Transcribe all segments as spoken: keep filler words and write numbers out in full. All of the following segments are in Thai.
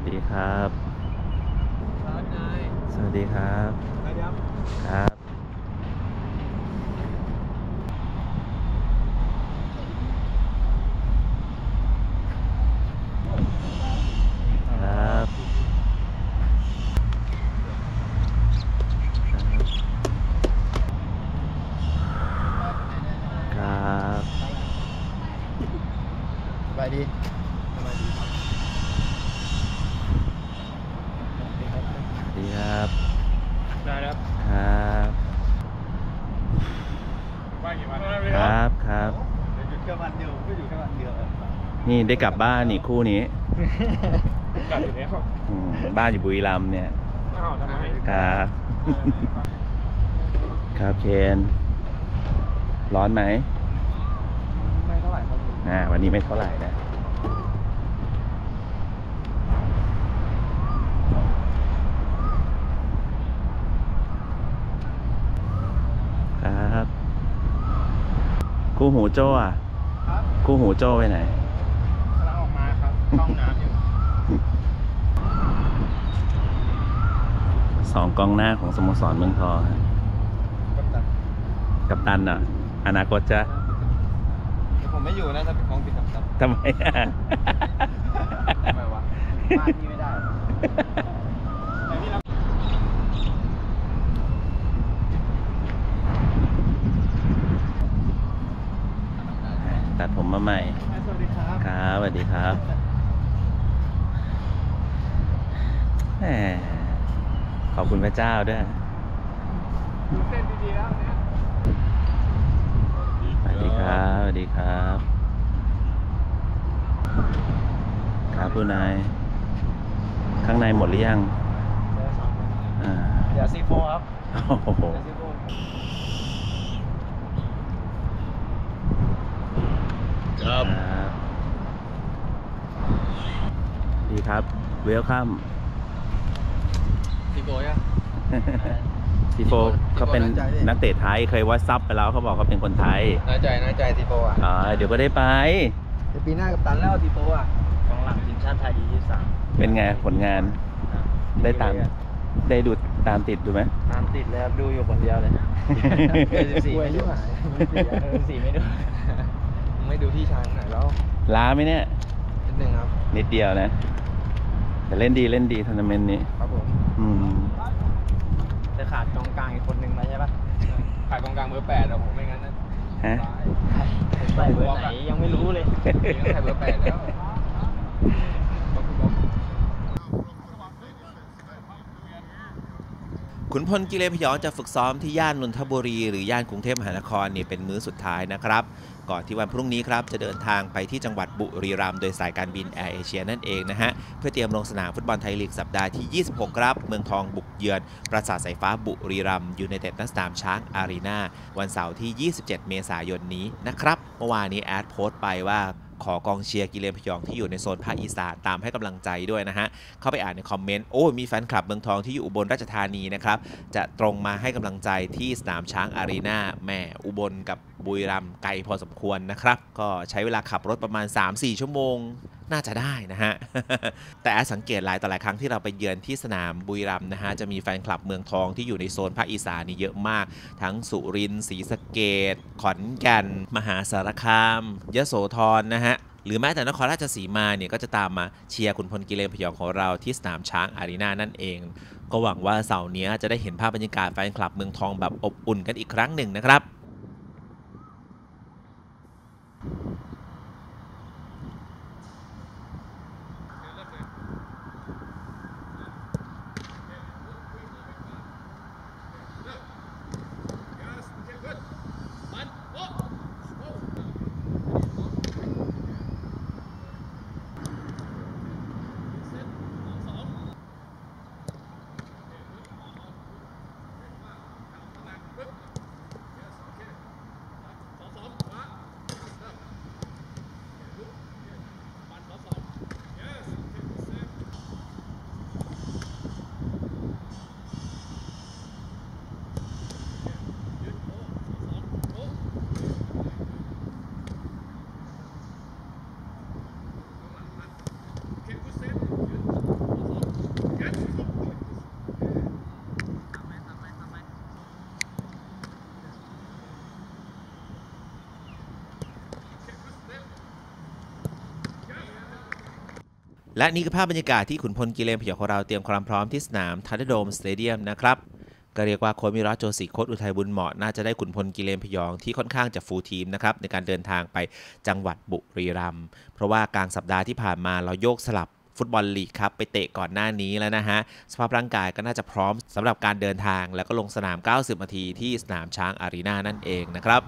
ดีครับครับนายสวัสดีครับครับครับครับครับสบายดีสบายดีครับสวัสดีครับได้ครับครับบ้านกี่วันครับครับหยุดแค่วันเดียวก็อยู่แค่วันเดียวนี่ได้กลับบ้านนี่คู่นี้กลับอยู่แล้วอืมบ้านอยู่บุรีรัมย์เนี่ยอ้าวทำไมครับ ครับเคนร้อนไหมไม่เท่าไหร่ครับอ่าวันนี้ไม่เท่าไหร่นะ ครับคู่หูโจ้อะครับคู่หูโจ้ไปไหนกำลังออกมาครับเข้าห้องน้ำอยู่สองกองหน้าของสโมสรเมืองทองฮะกัปตันกัปตันอ่ะ อนาคตจะเดี๋ยวผมไม่อยู่นะถ้าเป็นของปิดกัปตันทำไมอ่ะทำไมวะบ้านพี่ไม่ได้แต่พี่รับตัดผมมาใหม่สวัสดีครับครับสวัสดีครับแหมขอบคุณพระเจ้าด้วยดูเส้นดีๆแล้วเนี่ยสวัสดีครับสวัสดีครับ ครับผู้นาย ข้างในหมดหรือยังอ่าเดี๋ยวซีโฟครับโอ้โหเดี๋ยวซีโฟครับดีครับ เวลคัมซีโฟอ่ะซีโฟเขาเป็นซีโฟน่าใจดินักเตะไทยเคยวัดซับไปแล้วเขาบอกเขาเป็นคนไทยน้อยใจน้อยใจซีโฟอ่ะอ่าเดี๋ยวก็ได้ไปเดี๋ยวปีหน้ากับตันแล้วซีโฟอ่ะกองหลังทีมชาติไทยยี่สิบสามเป็นไงผลงาน ได้ตาม ได้ดูตามติดดูไหมตามติดเลยครับดูอยู่คนเดียวเลยเบอร์สิบสี่ไม่ดูเบอร์สิบสี่ไม่ดูไม่ดูพี่ชายหน่อยแล้วล้าไหมเนี่ยนิดนึงครับนิดเดียวนะ แต่เล่นดีเล่นดีทัวร์นาเมนต์นี้ครับผมอืมจะขาดกองกลางอีกคนนึงไหมใช่ปะขาดกองกลางเบอร์แปดอะผมไม่งั้นนะฮะใส่เบอร์ไหนยังไม่รู้เลยยังใส่เบอร์แปดแล้วขุนพลกิเลนพยองจะฝึกซ้อมที่ย่านนนทบุรีหรือย่านกรุงเทพมหานครนี่เป็นมื้อสุดท้ายนะครับก่อนที่วันพรุ่งนี้ครับจะเดินทางไปที่จังหวัดบุรีรัมย์โดยสายการบินแอร์เอเชียนั่นเองนะฮะเพื่อเตรียมลงสนามฟุตบอลไทยลีกสัปดาห์ที่ยี่สิบหกครับเมืองทองบุกเยือนปราสาทสายฟ้าบุรีรัมย์ยูไนเต็ดณสนามช้างอารีนาวันเสาร์ที่ยี่สิบเจ็ดเมษายนนี้นะครับเมื่อวานนี้แอดโพสต์ไปว่าขอกองเชียร์กิเลนพยองที่อยู่ในโซนภาคอีสานตามให้กำลังใจด้วยนะฮะเข้าไปอ่านในคอมเมนต์โอ้มีแฟนคลับเมืองทองที่อยู่อุบลราชธานีนะครับจะตรงมาให้กำลังใจที่สนามช้างอารีนาแม่อุบลกับบุรีรัมย์ไกลพอสมควรนะครับก็ใช้เวลาขับรถประมาณ สามถึงสี่ ชั่วโมงน่าจะได้นะฮะ แต่สังเกตหลายต่อหลายครั้งที่เราไปเยือนที่สนามบุรีรัมย์นะฮะจะมีแฟนคลับเมืองทองที่อยู่ในโซนภาคอีสานนี่เยอะมากทั้งสุรินทร์ศรีสะเกษขอนแก่นมหาสารคามยโสธรนะฮะหรือแม้แต่นครราชสีมาเนี่ยก็จะตามมาเชียร์ขุนพลกิเลนพยองของเราที่สนามช้างอารีนานั่นเองก็หวังว่าเสาร์นี้จะได้เห็นภาพบรรยากาศแฟนคลับเมืองทองแบบอบอุ่นกันอีกครั้งหนึ่งนะครับและนี่คือภาพบรรยากาศที่ขุนพลกิเลนพยองของเราเตรียมความพร้อมที่สนามทันเดอร์โดมสเตเดียมนะครับก็เรียกว่าโค้ชมิรัตโจสิโค้ชอุทัยบุญเหมาะน่าจะได้ขุนพลกิเลนพยองที่ค่อนข้างจะฟูลทีมนะครับในการเดินทางไปจังหวัดบุรีรัมย์เพราะว่ากลางสัปดาห์ที่ผ่านมาเราโยกสลับฟุตบอลลีกครับไปเตะก่อนหน้านี้แล้วนะฮะสภาพร่างกายก็น่าจะพร้อมสำหรับการเดินทางแล้วก็ลงสนามเก้าสิบนาทีที่สนามช้างอารีนานั่นเองนะครับ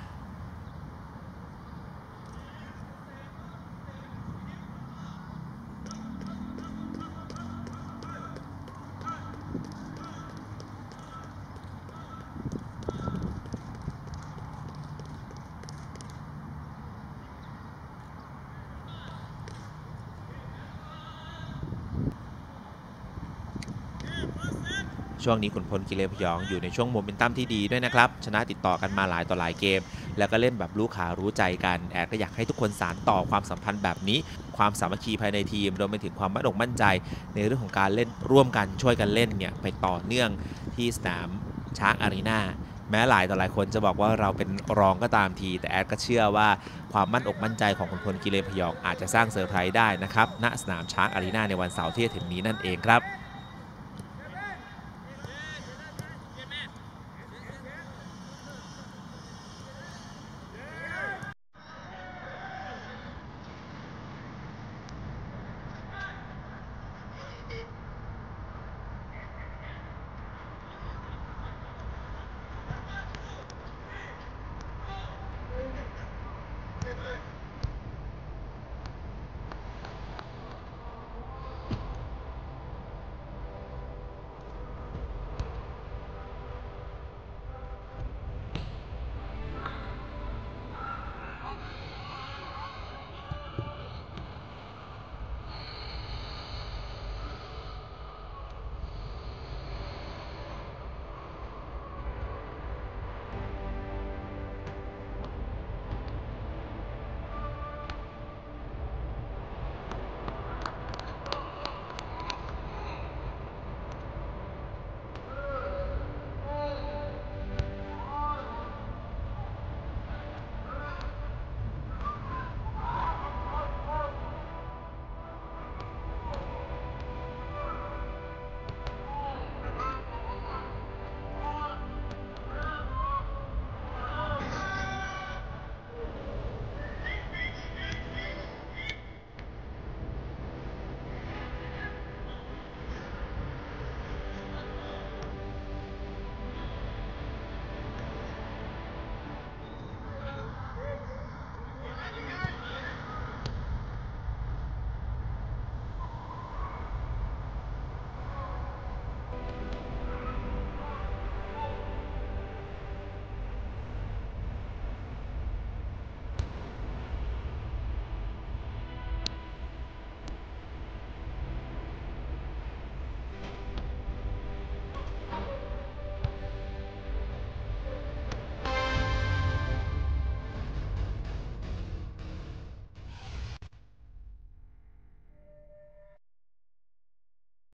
ช่วงนี้ขุนพลกิเลนพยองอยู่ในช่วงโมเมนตัมที่ดีด้วยนะครับชนะติดต่อกันมาหลายต่อหลายเกมแล้วก็เล่นแบบรู้ขารู้ใจกันแอดก็อยากให้ทุกคนสานต่อความสัมพันธ์แบบนี้ความสามัคคีภายในทีมรวมไปถึงความมั่นอกมั่นใจในเรื่องของการเล่นร่วมกันช่วยกันเล่นเนี่ยไปต่อเนื่องที่สนามช้างอารีนาแม้หลายต่อหลายคนจะบอกว่าเราเป็นรองก็ตามทีแต่แอดก็เชื่อว่าความมั่นอกมั่นใจของขุนพลกิเลนพยองอาจจะสร้างเซอร์ไพรส์ได้นะครับณสนามช้างอารีนาในวันเสาร์ที่จะถึงนี้นั่นเองครับ